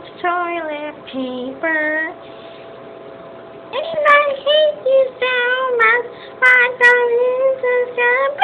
toilet paper. And I hate you so much, I don't use the